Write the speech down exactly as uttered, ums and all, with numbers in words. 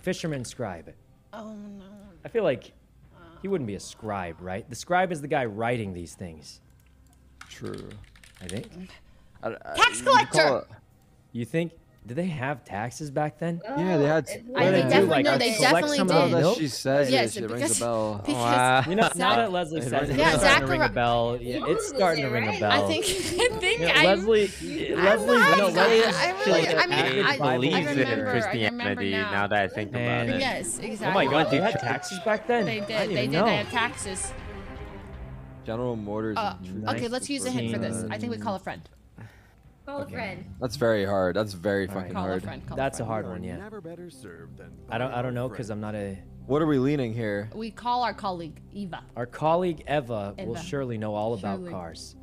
Fisherman scribe. Oh no. I feel like he wouldn't be a scribe, right? The scribe is the guy writing these things. True. I think. I, I, Tax collector. You think? Did they have taxes back then? Oh, Yeah, they had- it I What do they do, definitely like, no, uh, they collect definitely some Now of did. the that milk? she says Yes, it, it rings because- a bell. because- Wow. You know, now Zach- that Leslie says it, Yeah, it's starting to ring a Zachari- bell. Yeah, it's starting to ring a right? bell. I think I think You know, I Leslie, I'm Leslie's, not- no, I- Leslie's I like really- an I mean, avid I- Bible I believes in remember, I remember Christianity now. now. that I think about And- it. Yes, exactly. Oh my God, they had taxes back then? They I did. didn't They even did. know. They had taxes. General Motors. Uh, and okay, let's use a hint for this. nineteen I think we call a friend. Call a friend. That's very hard. That's very All right. fucking Call a hard. friend. Call That's a a friend. hard one, yeah. Never better served than I don't, by I don't our know because friend. I'm not a. What are we leaning here? We call our colleague Eva. Our colleague Eva will Eva. surely know all about Surely. cars.